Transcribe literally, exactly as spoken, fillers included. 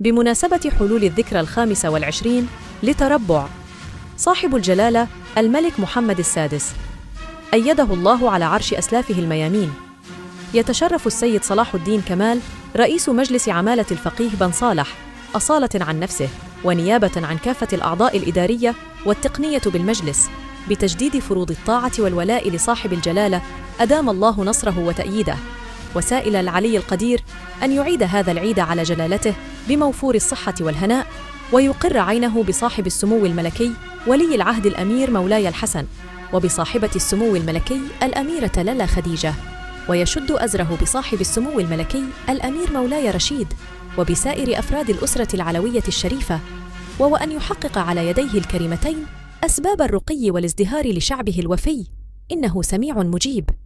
بمناسبة حلول الذكرى الخامسة والعشرين لتربع صاحب الجلالة الملك محمد السادس أيده الله على عرش أسلافه الميامين. يتشرف السيد صلاح الدين كمال رئيس مجلس عمالة الفقيه بن صالح أصالة عن نفسه ونيابة عن كافة الأعضاء الإدارية والتقنية بالمجلس بتجديد فروض الطاعة والولاء لصاحب الجلالة أدام الله نصره وتأييده، وسائل العلي القدير أن يعيد هذا العيد على جلالته بموفور الصحة والهناء، ويقر عينه بصاحب السمو الملكي ولي العهد الأمير مولاي الحسن، وبصاحبة السمو الملكي الأميرة للا خديجة، ويشد أزره بصاحب السمو الملكي الأمير مولاي رشيد، وبسائر أفراد الأسرة العلوية الشريفة، وهو أن يحقق على يديه الكريمتين أسباب الرقي والازدهار لشعبه الوفي، إنه سميع مجيب.